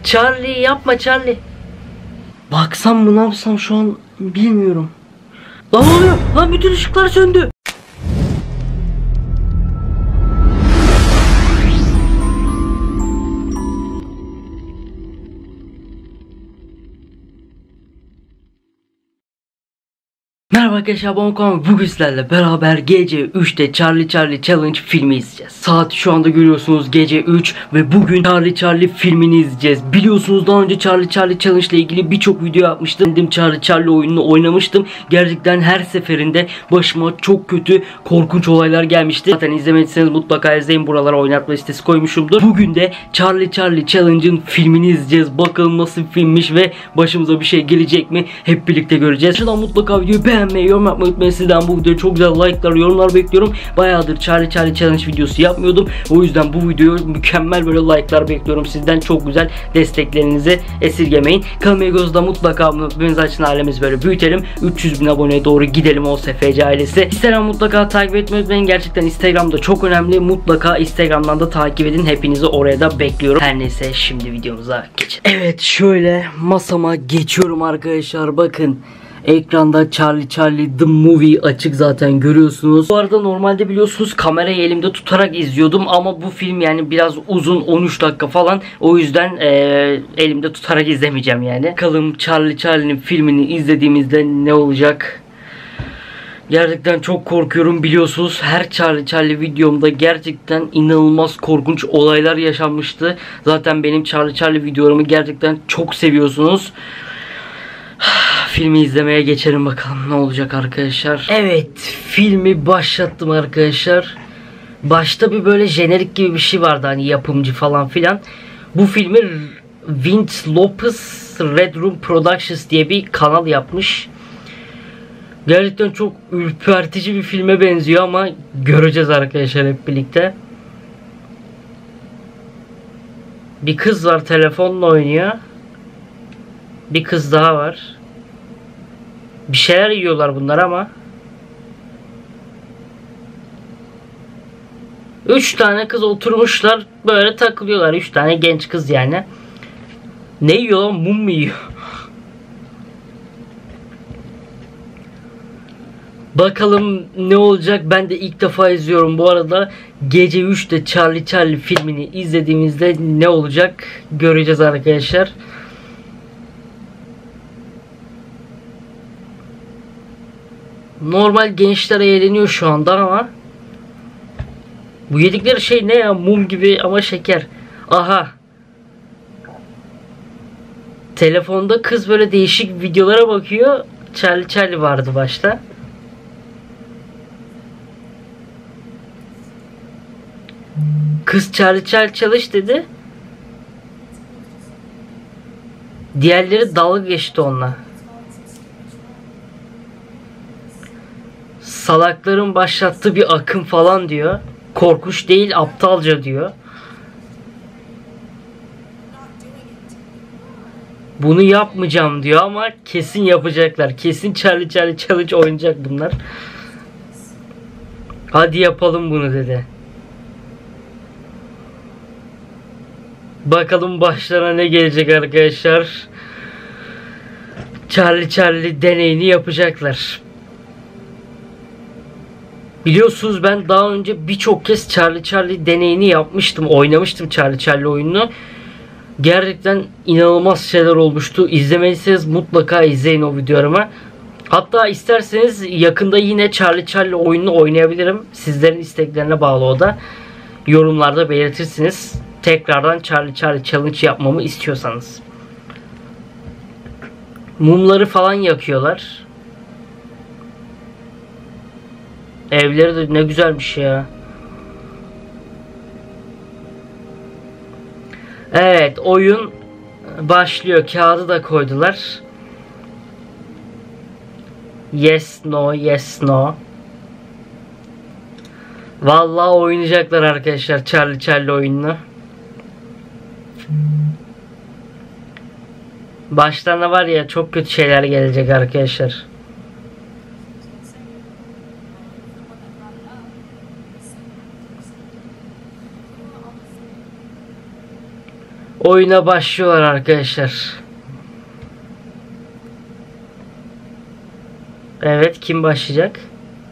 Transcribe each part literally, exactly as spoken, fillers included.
Charlie yapma Charlie. Baksam mı ne yapsam şu an bilmiyorum. Lan ne oluyor? Lan bütün ışıklar söndü. Merhaba arkadaşlar, ben Okan. Bugün sizlerle beraber gece üçte Charlie Charlie Challenge filmi izleyeceğiz. Saat şu anda görüyorsunuz gece üç ve bugün Charlie Charlie filmini izleyeceğiz. Biliyorsunuz daha önce Charlie Charlie Challenge ile ilgili birçok video yapmıştım. Kendim Charlie Charlie oyununu oynamıştım. Gerçekten her seferinde başıma çok kötü korkunç olaylar gelmişti. Zaten izlemediyseniz mutlaka izleyin, buralara oynatma listesi koymuşumdur. Bugün de Charlie Charlie Challenge'ın filmini izleyeceğiz. Bakalım nasıl bir filmmiş ve başımıza bir şey gelecek mi hep birlikte göreceğiz. Şuradan mutlaka videoyu beğenmeyi, yorum yapmayı unutmayın. Sizden bu videoya çok güzel like'lar, yorumlar bekliyorum. Bayağıdır Charlie Charlie Challenge videosu yapmıyordum. O yüzden bu videoya mükemmel böyle like'lar bekliyorum. Sizden çok güzel desteklerinizi esirgemeyin. Kanalıma gözde mutlaka abone olmayı açın, ailemizi böyle büyütelim. üç yüz bin aboneye doğru gidelim o S F C ailesi. Instagram mutlaka takip etmeyi unutmayın. Gerçekten Instagram'da çok önemli. Mutlaka Instagram'dan da takip edin. Hepinizi oraya da bekliyorum. Her neyse, şimdi videomuza geçelim. Evet, şöyle masama geçiyorum arkadaşlar. Bakın. Ekranda Charlie Charlie The Movie açık, zaten görüyorsunuz. Bu arada normalde biliyorsunuz kamerayı elimde tutarak izliyordum ama bu film yani biraz uzun, on üç dakika falan. O yüzden ee, elimde tutarak izlemeyeceğim yani. Bakalım Charlie Charlie'nin filmini izlediğimizde ne olacak? Gerçekten çok korkuyorum, biliyorsunuz. Her Charlie Charlie videomda gerçekten inanılmaz korkunç olaylar yaşanmıştı. Zaten benim Charlie Charlie videolarımı gerçekten çok seviyorsunuz. Filmi izlemeye geçelim, bakalım ne olacak arkadaşlar. Evet, filmi başlattım arkadaşlar. Başta bir böyle jenerik gibi bir şey vardı, hani yapımcı falan filan. Bu filmi Vince Lopez Red Room Productions diye bir kanal yapmış. Gerçekten çok ürpertici bir filme benziyor ama göreceğiz arkadaşlar hep birlikte. Bir kız var, telefonla oynuyor. Bir kız daha var. Bir şeyler yiyorlar bunlar ama. Üç tane kız oturmuşlar böyle takılıyorlar. Üç tane genç kız yani. Ne yiyor lan? Mum mu yiyor? Bakalım ne olacak, ben de ilk defa izliyorum bu arada. Gece üçte Charlie Charlie filmini izlediğimizde ne olacak göreceğiz arkadaşlar. Normal gençler eğleniyor şu anda ama bu yedikleri şey ne ya, mum gibi ama şeker. Aha, telefonda kız böyle değişik videolara bakıyor. Charlie Charlie vardı başta. Kız Charlie Charlie çalış dedi. Diğerleri dalga geçti onunla. Salakların başlattığı bir akım falan diyor. Korkunç değil, aptalca diyor. Bunu yapmayacağım diyor ama kesin yapacaklar. Kesin Charlie Charlie Challenge oynayacak bunlar. Hadi yapalım bunu dedi. Bakalım başlarına ne gelecek arkadaşlar. Charlie Charlie deneyini yapacaklar. Biliyorsunuz ben daha önce birçok kez Charlie Charlie deneyini yapmıştım. Oynamıştım Charlie Charlie oyununu. Gerçekten inanılmaz şeyler olmuştu. İzlemediyseniz mutlaka izleyin o videolarımı. Hatta isterseniz yakında yine Charlie Charlie oyununu oynayabilirim. Sizlerin isteklerine bağlı o da. Yorumlarda belirtirsiniz. Tekrardan Charlie Charlie Challenge yapmamı istiyorsanız. Mumları falan yakıyorlar. Evleri de ne güzelmiş ya. Evet, oyun başlıyor. Kağıdı da koydular. Yes no, yes no. Vallahi oynayacaklar arkadaşlar Charlie Charlie oyununu. Başlarına var ya çok kötü şeyler gelecek arkadaşlar. oyuna başlıyorlar arkadaşlar. Evet, kim başlayacak?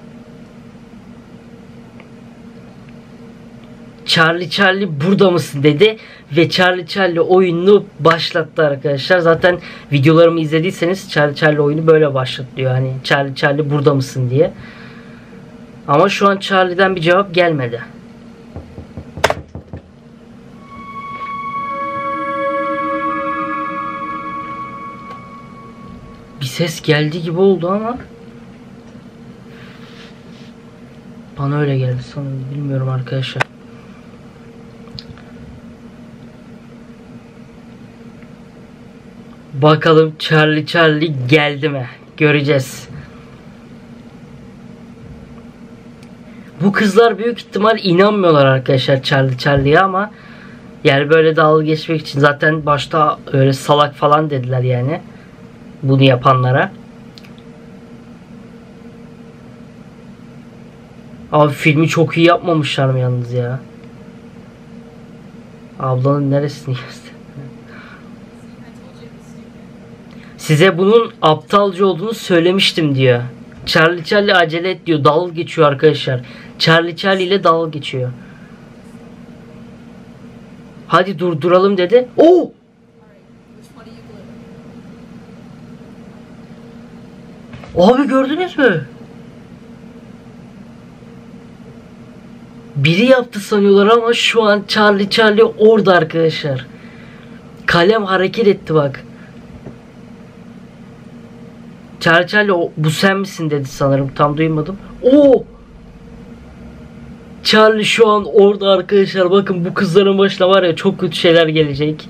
Charlie Charlie burada mısın dedi ve Charlie Charlie oyununu başlattı arkadaşlar. Zaten videolarımı izlediyseniz Charlie Charlie oyunu böyle başlatıyor. Hani Charlie Charlie burada mısın diye. Ama şu an Charlie'den bir cevap gelmedi. Bir ses geldi gibi oldu ama bana öyle geldi sanırım, bilmiyorum arkadaşlar. Bakalım Charlie Charlie geldi mi? Göreceğiz. Bu kızlar büyük ihtimal inanmıyorlar arkadaşlar Charlie Charlie'ye ama yani böyle dalga geçmek için zaten başta öyle salak falan dediler yani bunu yapanlara. Abi filmi çok iyi yapmamışlar mı yalnız ya? Ablanın neresini göster? Size bunun aptalca olduğunu söylemiştim diyor. Charlie Charlie acele et diyor. Dalga geçiyor arkadaşlar. Charlie Charlie ile dalga geçiyor. Hadi durduralım dedi. Oo! Abi gördünüz mü? Biri yaptı sanıyorlar ama şu an Charlie Charlie orada arkadaşlar. Kalem hareket etti bak. Charlie Charlie o, bu sen misin dedi sanırım, tam duymadım. Oo! Charlie şu an orada arkadaşlar, bakın bu kızların başına var ya çok kötü şeyler gelecek.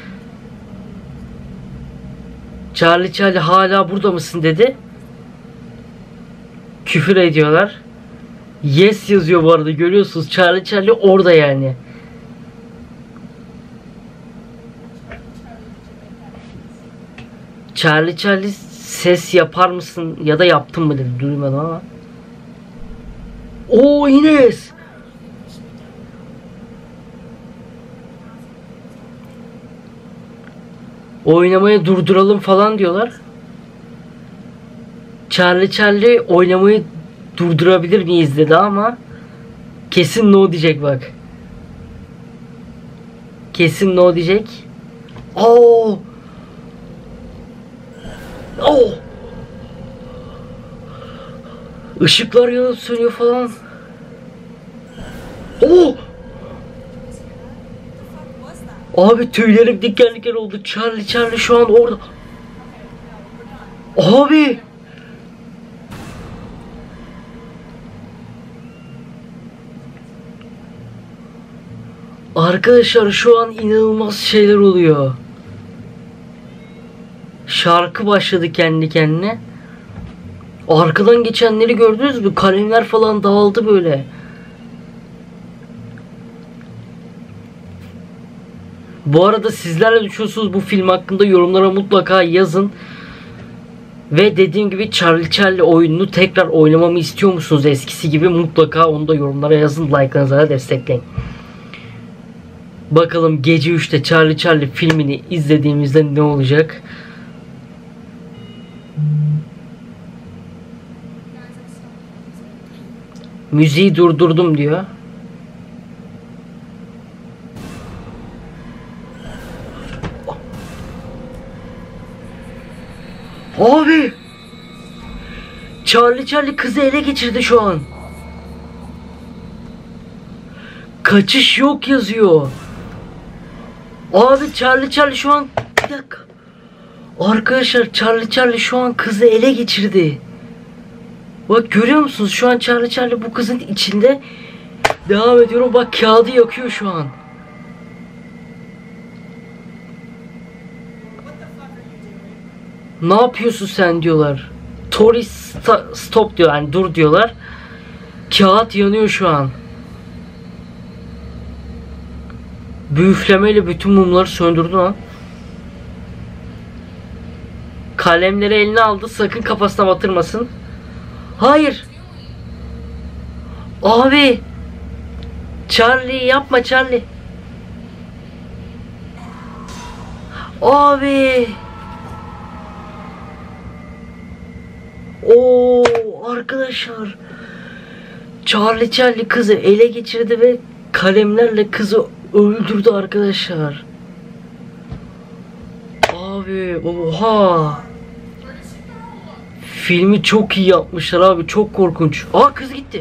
Charlie Charlie hala burada mısın dedi. Küfür ediyorlar. Yes yazıyor bu arada, görüyorsunuz. Charlie Charlie orada yani. Charlie Charlie ses yapar mısın ya da yaptın mı dedi, duymadım ama. Oo, Ines. Oynamayı durduralım falan diyorlar. Charlie Charlie oynamayı durdurabilir miyiz dedi ama kesin no diyecek bak. Kesin no diyecek. Oo. Oh! Işıklar yanıp sönüyor falan. Oh! Abi tüylerim diken diken oldu. Charlie Charlie şu an orada. Abi! Arkadaşlar şu an inanılmaz şeyler oluyor. Şarkı başladı kendi kendine. Arkadan geçenleri gördünüz mü? Kalemler falan dağıldı böyle. Bu arada sizler ne düşünüyorsunuz bu film hakkında? Yorumlara mutlaka yazın. Ve dediğim gibi Charlie Charlie oyununu tekrar oynamamı istiyor musunuz eskisi gibi? Mutlaka onu da yorumlara yazın. Like'larınızla da destekleyin. Bakalım gece üçte Charlie Charlie filmini izlediğimizde ne olacak? Müziği durdurdum diyor. Abi! Charlie Charlie kızı ele geçirdi şu an. Kaçış yok yazıyor. Abi Charlie Charlie şu an, bir dakika. Arkadaşlar Charlie Charlie şu an kızı ele geçirdi. Bak görüyor musunuz? Şu an Charlie Charlie bu kızın içinde. Devam ediyorum. Bak kağıdı yakıyor şu an. Ne yapıyorsun sen diyorlar. Tori stop diyor. Yani dur diyorlar. Kağıt yanıyor şu an. Büyüflemeyle bütün mumları söndürdü lan. Kalemleri eline aldı. Sakın kafasına batırmasın. Hayır. Abi. Charlie yapma Charlie. Abi. Oo arkadaşlar. Charlie Charlie kızı ele geçirdi ve kalemlerle kızı öldürdü arkadaşlar. Abi oha. Filmi çok iyi yapmışlar abi, çok korkunç. Aa kız gitti.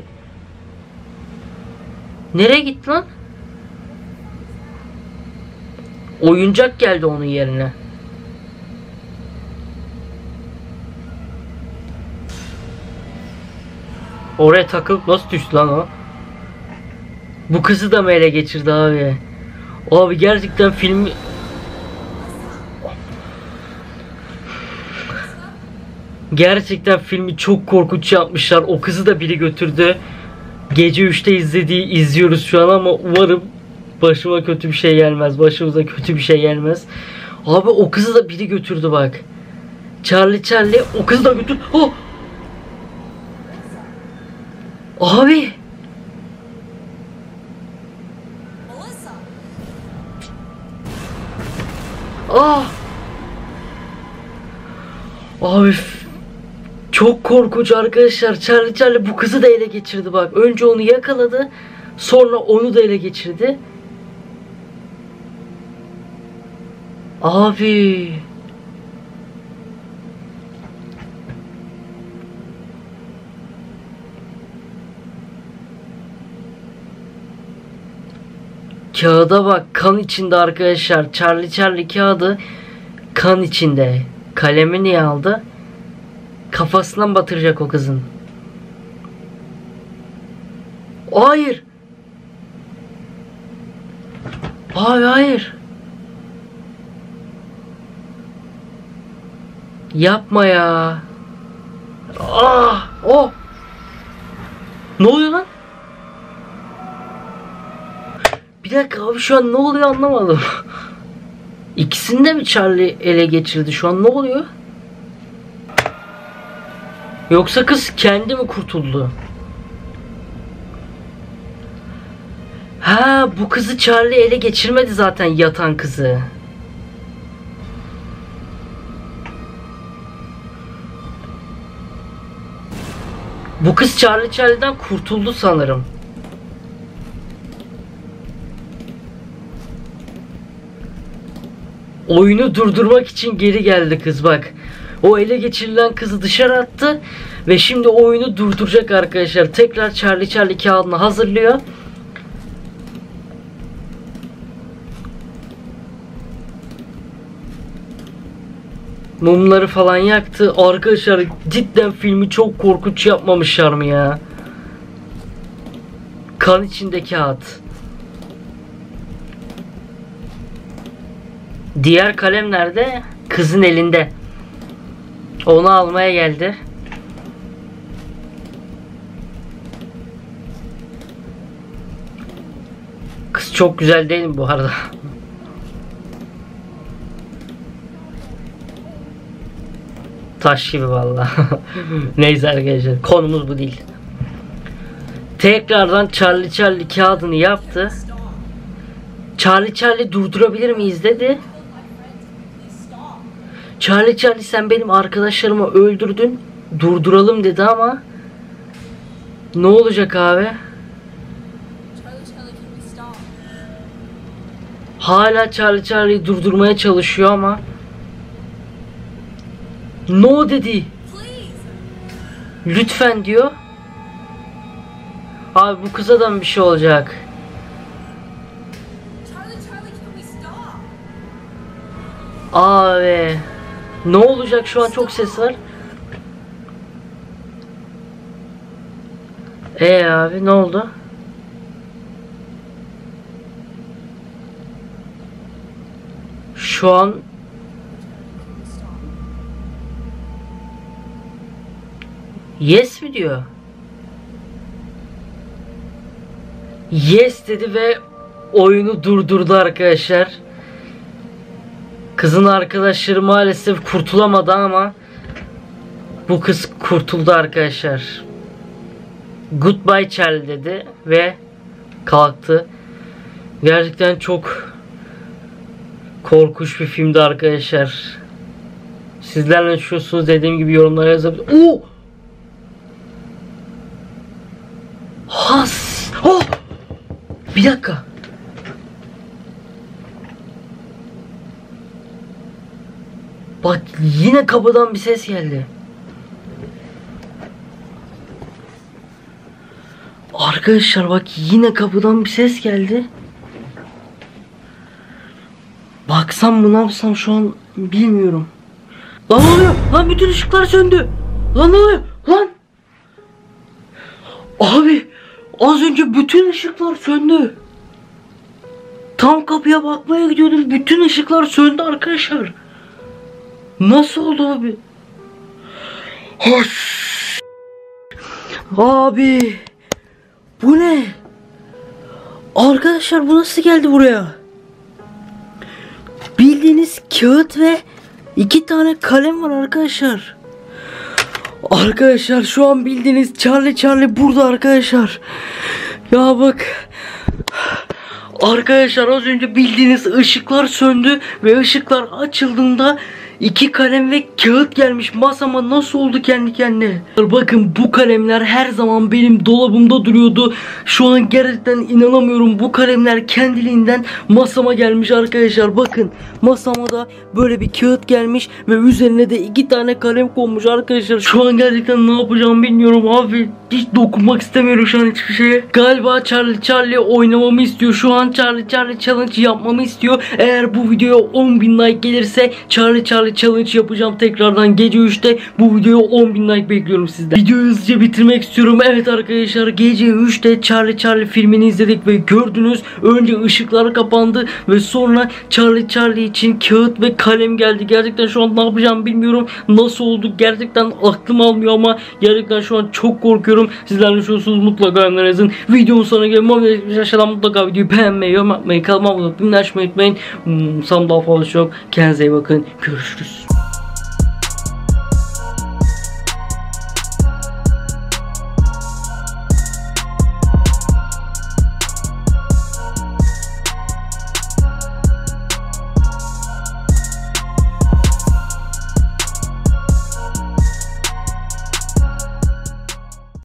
Nereye gitti lan? Oyuncak geldi onun yerine. Oraya takılıp nasıl düştü lan o? Bu kızı da mı ele geçirdi abi? Abi gerçekten filmi... Gerçekten filmi çok korkunç yapmışlar. O kızı da biri götürdü. Gece üçte izlediği izliyoruz şu an ama umarım başıma kötü bir şey gelmez. Başımıza kötü bir şey gelmez. Abi o kızı da biri götürdü bak. Charlie Charlie o kızı da götürdü. Oh! Abi. Ah. Abi çok korkunç arkadaşlar. Charlie Charlie bu kızı da ele geçirdi bak. Önce onu yakaladı. Sonra onu da ele geçirdi. Abi. Kağıda bak, kan içinde arkadaşlar. Charlie Charlie kağıdı kan içinde. Kalemi niye aldı? Kafasından batıracak o kızın. Hayır. Abi hayır. Yapma ya. Ah, oh. Ne oluyor lan? Bir dakika abi, şu an ne oluyor anlamadım. İkisini de mi Charlie ele geçirdi? Şu an ne oluyor? Yoksa kız kendi mi kurtuldu? Ha, bu kızı Charlie ele geçirmedi zaten, yatan kızı. Bu kız Charlie Charlie'den kurtuldu sanırım. Oyunu durdurmak için geri geldi kız bak. O ele geçirilen kızı dışarı attı ve şimdi oyunu durduracak arkadaşlar. Tekrar Charlie Charlie kağıdını hazırlıyor. Mumları falan yaktı. Arkadaşlar cidden filmi çok korkunç yapmamışlar mı ya? Kan içinde kağıt. Diğer kalem nerede? Kızın elinde. Onu almaya geldi. Kız çok güzel değil mi bu arada? Taş gibi vallahi. Neyse arkadaşlar, konumuz bu değil. Tekrardan Charlie Charlie kağıdını yaptı. Charlie Charlie durdurabilir miyiz dedi. Charlie Charlie sen benim arkadaşlarımı öldürdün, durduralım dedi ama ne olacak abi? Hala Charlie Charlie'yi durdurmaya çalışıyor ama no dedi. Lütfen diyor. Abi bu kıza da mı bir şey olacak? Abi ne olacak, şu an çok ses var. E abi ne oldu? Şu an yes mi diyor? Yes dedi ve oyunu durdurdu arkadaşlar. Kızın arkadaşları maalesef kurtulamadı ama bu kız kurtuldu arkadaşlar. Goodbye Charlie dedi ve kalktı. Gerçekten çok Korkunç bir filmdi arkadaşlar. Sizler ne düşünüyorsunuz? Dediğim gibi yorumlara yazabilirsiniz. Oo! Has! Oh! Bir dakika. Bak yine kapıdan bir ses geldi. Arkadaşlar bak yine kapıdan bir ses geldi. Baksam mı ne yapsam şu an bilmiyorum. Lan ne oluyor? Lan bütün ışıklar söndü. Lan ne oluyor? Lan. Abi az önce bütün ışıklar söndü. Tam kapıya bakmaya gidiyordum. Bütün ışıklar söndü arkadaşlar. Nasıl oldu abi? Hoş. Abi. Bu ne? Arkadaşlar bu nasıl geldi buraya? Bildiğiniz kağıt ve iki tane kalem var arkadaşlar. Arkadaşlar şu an bildiğiniz Charlie Charlie burada arkadaşlar. Ya bak. Arkadaşlar az önce bildiğiniz ışıklar söndü ve ışıklar açıldığında iki kalem ve kağıt gelmiş masama. Nasıl oldu kendi kendine? Bakın bu kalemler her zaman benim dolabımda duruyordu. Şu an gerçekten inanamıyorum. Bu kalemler kendiliğinden masama gelmiş arkadaşlar. Bakın masama da böyle bir kağıt gelmiş ve üzerine de iki tane kalem konmuş arkadaşlar. Şu an gerçekten ne yapacağımı bilmiyorum abi. Hiç dokunmak istemiyorum şu an hiçbir şeye. Galiba Charlie Charlie oynamamı istiyor. Şu an Charlie Charlie challenge yapmamı istiyor. Eğer bu videoya on bin like gelirse Charlie Charlie challenge yapacağım tekrardan gece üçte. Bu videoya on bin like bekliyorum sizden. Videoyu hızlıca bitirmek istiyorum. Evet arkadaşlar gece üçte Charlie Charlie filmini izledik ve gördünüz. Önce ışıklar kapandı ve sonra Charlie Charlie için kağıt ve kalem geldi. Gerçekten şu an ne yapacağımı bilmiyorum. Nasıl oldu gerçekten aklım almıyor ama gerçekten şu an çok korkuyorum. Sizler ne düşünüyorsunuz? Mutlaka yorumlara yazın. Videonun sonuna gelin. Aşağıdan mutlaka videoyu beğenmeyi, yorum atmayı, kanalıma abone olmayı, açmayı unutmayın. Hmm, Sam daha fazla çok. Kendinize iyi bakın. Görüşürüz.